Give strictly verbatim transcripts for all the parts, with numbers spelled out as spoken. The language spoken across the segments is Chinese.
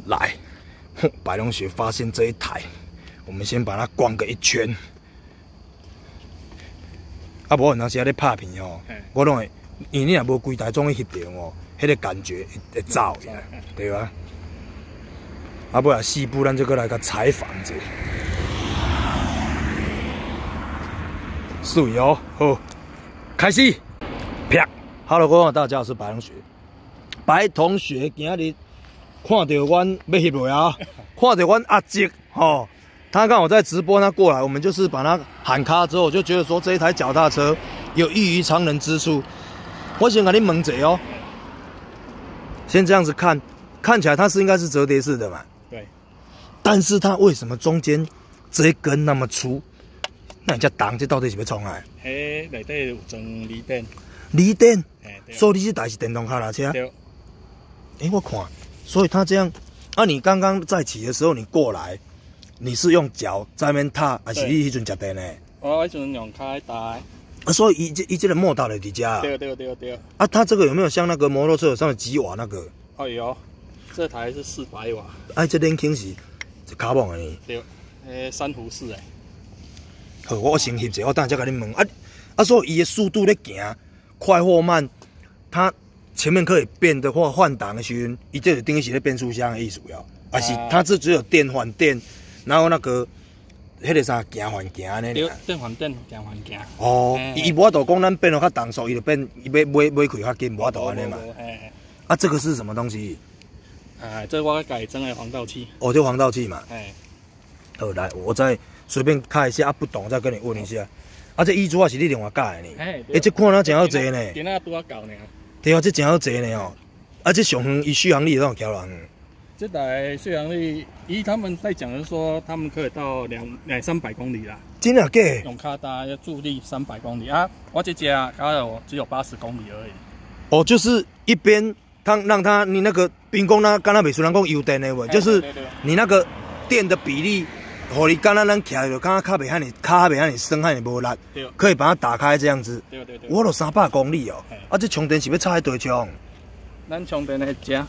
来，白龙学发现这一台，我们先把它逛个一圈。啊，无有当时啊咧拍片吼，我拢会，因为你若无规台总去翕着哦，迄个感觉会走起来，对吧？啊，不然西部咱就过来个采访者。水哦，好，开始，啪 ！Hello， 各位大家好，我是白同学。白同学今日看到阮要翕落啊，看到阮阿叔吼，他刚好在直播，他过来，我们就是把他喊卡之后，我就觉得说这一台脚踏车有异于常人之处。我先给你问一下哦，先这样子看，看起来它是应该是折叠式的嘛？ 对。但是它为什么中间这一根那么粗？那人家档这到底是要创啊？ 嘿，内底有装锂电。 锂电？ 哎， 所以你这台是电动脚踏车？ 对。 哎，我看，所以它这样，啊，你刚刚在骑的时候，你过来，你是用脚在那边踏，还是你迄阵接电呢？ 我迄阵用脚踏。 啊，所以伊这伊这个莫大的底价。 对对对对。 啊，它这个有没有像那个摩托车上的几瓦那个？ 哦有，这台是四百瓦。 哎，这连轻是卡蒙的呢。 对，诶，珊瑚式诶。 好，我先翕者，我等下再甲你问。啊啊，所以伊的速度咧行，快或慢，它前面可以变的话换挡的时阵，伊这就等于是咧变速箱的意思了。啊是，它这只有电换电，然后那个迄个啥行换行安尼。 对，电换电，行换行。 哦，伊无法度讲咱变到较动速，伊就变伊要买买开较紧，无法度安尼嘛。啊，这个是什么东西？ 哎，这我改装的防盗器。 哦，就防盗器嘛。 哎。 好，来，我再随便看一下，啊，不懂再跟你问一下。啊，这衣珠啊是你另外改的呢？哎，欸，这看哪真好坐呢？ 今仔拄啊搞呢。 对啊，这真好坐呢哦。啊，这上远伊续航力有多少条人？ 这台续航力，依他们在讲的是说，他们可以到两两三百公里啦。 真的假？ 用卡达要助力三百公里啊，我这家刚有只有八十公里而已。 哦，就是一边它让它你那个兵工那刚才美术人讲油电的话，就是你那个电的比例。互你刚刚咱徛就刚刚卡袂遐尼，卡袂遐尼酸，遐尼无力，可以把它打开这样子。 对对对。 我都三百公里哦，啊，这充电是要插喺对充？ 咱充电的遮。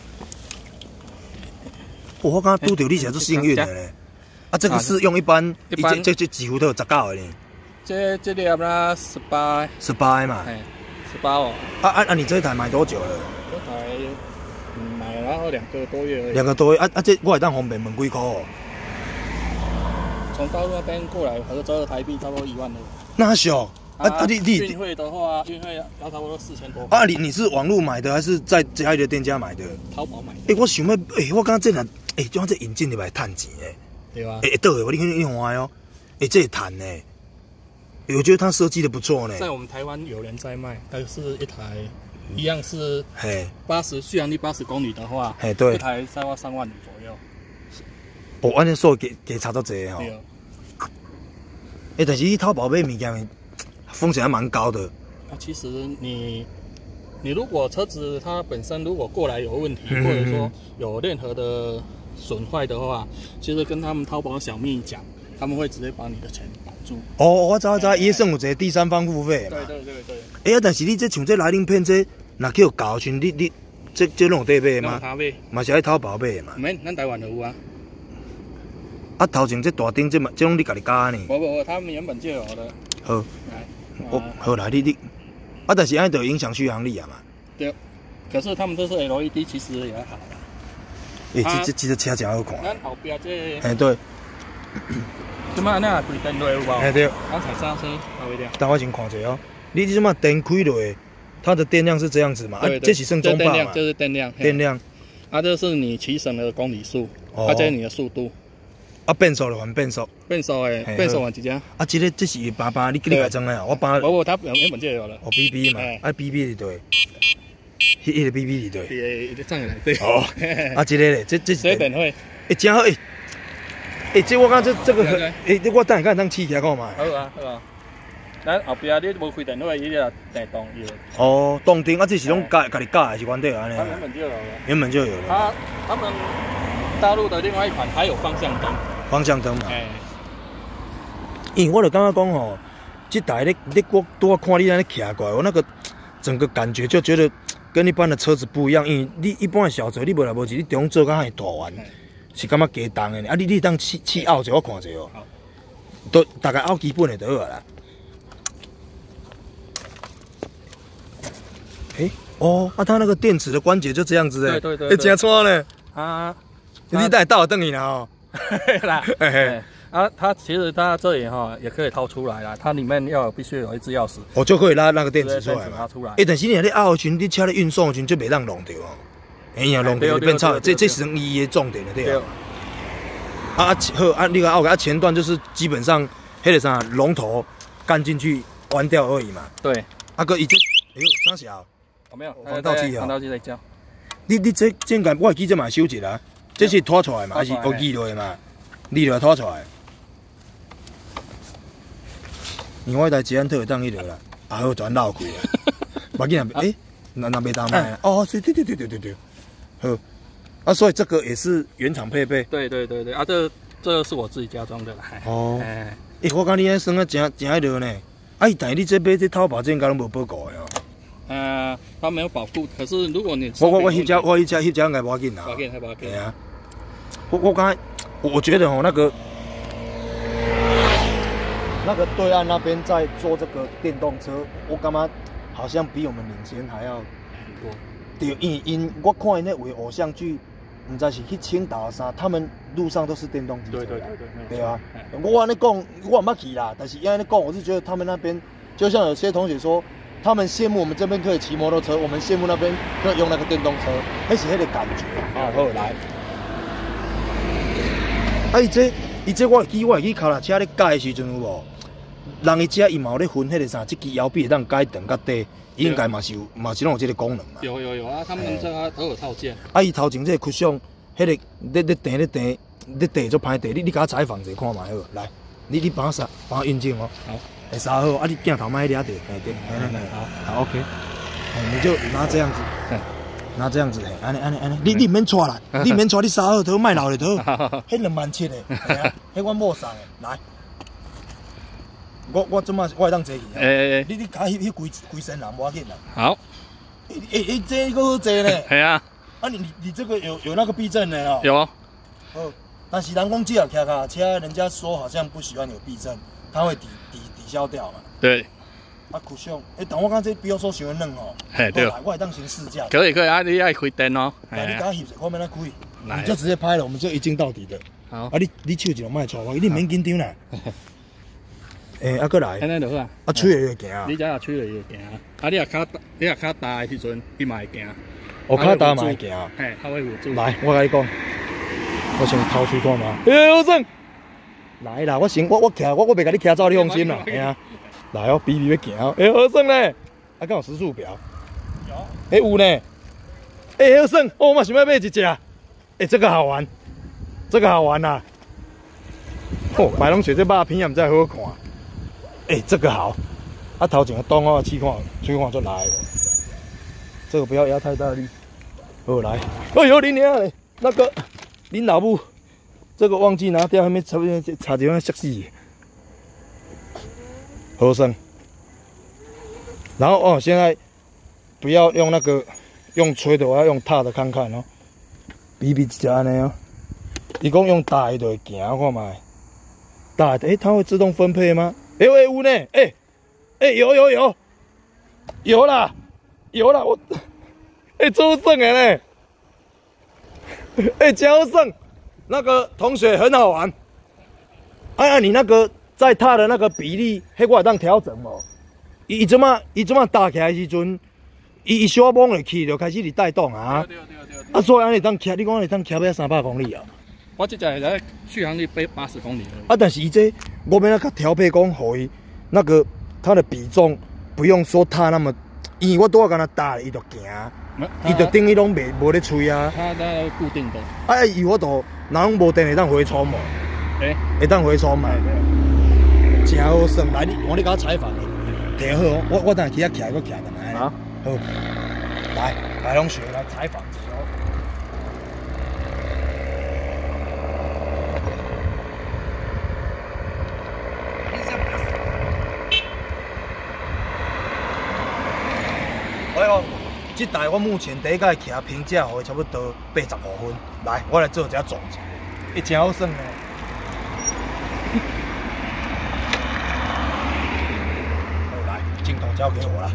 哦，我刚刚拄到你是做幸运的呢。啊，这个是用一般，一般这这几乎都有十九的呢。 这这粒啦十八。 十八嘛。 哎，十八哦。 啊啊啊！你这一台买多久了？ 这台买然后两个多月而已。 两个多月啊啊！这我会当方便问几块哦？ 从大陆那边过来，合折合台币差不多一万多。 那小啊啊！你你运费的话，运费要差不多四千多。 啊，你你是网络买的还是在家里的店家买的？ 淘宝买。 哎，我想要，哎，我刚刚这台，哎，就像这引进入来赚钱诶。 对吧？ 哎，对，我你看你看哦，哎，这也谈呢。我觉得它设计的不错呢。 在我们台湾有人在卖，但是一台一样是， 嘿， 八十续航力八十公里的话， 嘿，对， 一台差不多三万五左右。 哦，安尼数给给差到这哦。哎，但是你淘宝买物件，风险还蛮高的。 啊，其实你你如果车子它本身如果过来有问题，嗯、或者说有任何的损坏的话，其实跟他们淘宝小蜜讲，他们会直接把你的钱挡住。 哦，我知我知，伊算有一个第三方付费嘛。 对对对对。 哎呀，但是你这像这来临片这，若去有搞群，你你这这拢有得买吗？ 他买， 嘛是爱淘宝买嘛。 免，咱台湾就有啊。 啊，头前这大顶这嘛，这拢你家己加呢？ 不不不，他们原本就有的。 好， 来， 我好来你你，啊，但是安就影响续航力啊嘛。 对，可是他们都是 L E D， 其实也好啦。 诶，这这这个车真好看。 咱后边这， 哎对。 即摆那开电落有无？ 哎对。 刚踩刹车，好一点。 等我先看一下哦。你这嘛电开落，它的电量是这样子嘛？啊，这是算中霸嘛？ 这是电量。 电量。 啊，这是你骑乘的公里数，啊，这是你的速度。 啊，变速了还变速。 变速诶，变速换一只。 啊，这个这是爸爸你你改装的啊？我爸。 不不，他原本就有了。 哦 ，B B 嘛，啊 B B 是对。迄迄个 B B 是对。 对，这样来对。 哦。啊，这个咧，这这是。 这电费。 诶，真好诶。诶，这我讲这这个，诶，我等下看当试起来看嘛。 好啊，好啊。咱后边你无开电费，伊就电动有。 哦，动电啊，这是拢家家己加还是原地安尼？ 他原本就有了。 原本就有了。 他他们大陆的另外一款还有方向灯。 方向灯嘛。 哎。 因为我就感觉讲吼，这台你你我多看你安尼徛过来，我那个整个感觉就觉得跟一般的车子不一样，因为你一般的小车你无来无去，你中做甲遐大弯，是感觉加重的呢。啊，你你当试试拗者，我看者哦，都大概拗基本的就好啦。哎、欸，哦，啊，它那个电池的关节就这样子诶， 对对对， 哎，真错呢。 啊， 你带到等你了哦。 啦， 嘿嘿。 啊，它其实它这里哈也可以掏出来啦，它里面要必须有一支钥匙， 我、哦、就可以拉那个电池出来嘛。 拿出来。 哎、欸，但是你咧拗群，你车咧运送的群就袂当弄掉哦。哎呀，弄掉变差，这这是伊的重点了，对啊。啊啊好啊，那个拗啊前段就是基本上迄个啥龙头干进去弯掉而已嘛。 对。 啊个已经，哎呦，啥小？ 我没有， 防盗器啊。 防盗器在教。 你你这这个我记这嘛修一啦，这是拖出来嘛，还是我记落的嘛？你落拖出来。因为我台捷安特当迄落啦，啊好全绕开啦，把紧啊，诶，那那没当卖哦，对对对对对对对，好，啊，所以这个也是原厂配备。 对对对对，啊，这这是我自己加装的啦。 哦，诶，我讲你安算啊，真真迄落呢，啊，但你这买这淘宝这应该拢无保固的哦。 呃，它没有保护，可是如果你我我我迄只我迄只迄只应该无要紧啦。 无要紧，还无要紧。 对啊，我我刚才我觉得哦那个。那个对岸那边在做这个电动车，我感觉好像比我们领先还要很多。对，因因我看因那为偶像剧，唔知是去青岛啥，他们路上都是电动机车。对对对对。对啊，我安尼讲，我唔捌去啦，但是因安尼讲，我是觉得他们那边，就像有些同学说，他们羡慕我们这边可以骑摩托车，我们羡慕那边可以用那个电动车，那是那个感觉。啊，好来。啊，伊这伊这我会记，我会记脚踏车咧改的时阵有无？人伊遮伊嘛有咧分迄个啥，即支摇臂当改长甲低，应该嘛是有嘛是拢有这个功能嘛。有有有啊，他们这个都有套件。 啊，伊头前这个曲项，迄个咧咧垫咧垫咧垫做歹垫，你你甲我采访者看嘛好，来，你你帮我杀，帮我印证哦。好。会杀好，啊你镜头卖掠着，嘿对，嘿嘿好，好 OK。嘿，你就拿这样子，拿这样子，嘿，安尼安尼安尼，你你免带啦，你免带，你杀好头卖老就好，迄两万七的，迄我某送的，来。我我怎么我会当坐去啊？诶，你你加迄迄规规身人无要紧啦。好。诶诶诶，这一个好坐呢。系啊。啊你你你这个有有那个避震的哦。有。哦，但是人讲这脚踏车，人家说好像不喜欢有避震，它会抵抵抵消掉嘛。对。啊，酷炫！诶，但我讲这比如说伤软哦。嘿对。我会当先试驾。可以可以啊，你爱开灯哦。那你加翕者，我免来开，你就直接拍了，我们就一镜到底的。好。啊你你手就莫错我，你免紧张啦。诶，啊，过来，安尼就好啊。啊，吹会行啊。你只啊吹会行啊。啊，你啊脚你啊脚大的时阵，你嘛会行。我脚大嘛会行。嘿，它会辅助。来，我甲你讲，我先掏出看嘛。诶，好正。来啦，我先我我徛我我袂甲你徛走，你放心啦。嘿啊，来哦，比比要行。诶，好正咧。啊，敢有时速表？有。诶，有呢。诶，好正。哦，我嘛想要买一只。诶，这个好玩，这个好玩呐。哦，白龙水这把片也唔知好看。哎、欸，这个好，啊头前个洞我试看，吹看就来了。这个不要压太大力。好来，哎呦你娘嘞，那个恁老母，这个忘记拿掉，还没差不多差点要摔死。合声。然后哦，现在不要用那个用吹的，我要用踏的看看哦。比比一下呢哦，伊讲用踏的就会行，我看卖。踏的，哎、欸，它会自动分配吗？哎、欸、喂，有呢，哎、欸，哎、欸、有有有，有啦，有啦，我，哎、欸，周正的呢，哎、欸，焦正，那个同学很好玩，哎呀，你那个在踏的那个比例，迄我会当调整哦。伊伊怎么伊怎么打起来时阵，伊伊小摸落去就开始伫带动啊。对对对对。啊，所以安尼当骑，你讲安尼当骑要三百公里啊？我这台在续航力背八十公里而已。啊，但是伊这我们那个调配讲，互伊那个它的比重不用说踏那么，因为我拄仔跟他打，伊就行，伊就等于拢袂无咧吹啊。它它固定的。啊，伊我都若拢无电会当回充无？诶，会当回充嘛？真好算，来你我你甲我采访，摕好哦，我我等下起啊徛，我徛等下。好，好，来白龙雪来采访。 这台我目前第一届骑评价互差不多八十五分。来，我来做一下总结，伊真好耍呢。好，来，镜头交给我了。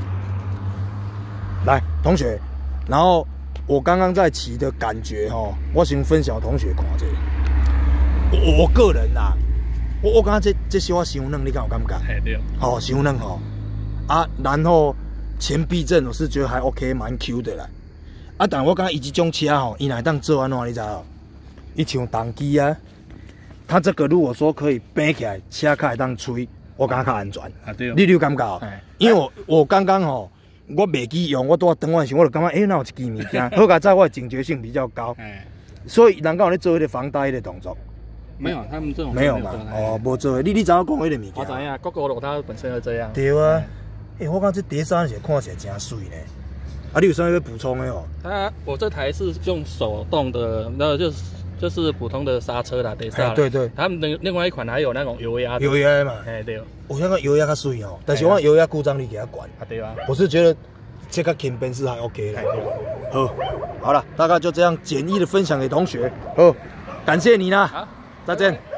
来，来，同学，然后我刚刚在骑的感觉哈，我先分享同学看者。我我个人啦，我我感觉这这小可伤软，你敢有感觉？ 嘿对。 哦，伤软吼。啊，然后前避震我是觉得还 OK， 蛮 Q 的啦。啊，但我感觉伊这种车吼，伊若当做安怎，你知道？伊像动机啊，它这个如果说可以背起来，车开当吹，我感觉较安全。 啊对。 你有感觉？因为我我刚刚吼，我袂记用，我拄啊等我时，我就感觉，诶、欸，那有一支物件，好在在我的警觉性比较高，所以人家有咧做迄个防呆的动作。 没有，他们这种没有嘛？哦，无做。你你知影讲迄个物件？ 我知影，国国路它本身就这样。 对啊。诶、欸，我感觉这碟刹是看起来真水呢。啊，你有啥要补充的哦？ 它我这台是用手动的，那就是就是普通的刹车啦，碟刹。 对对。 他们另另外一款还有那种油压。 油压嘛。 哎对。 我那个油压较水哦，但是我油压故障率给它管。 啊对啊。 我是觉得这个轻便是还 OK 的。好，好了，大概就这样简易的分享给同学。好，感谢你啦。好，再见。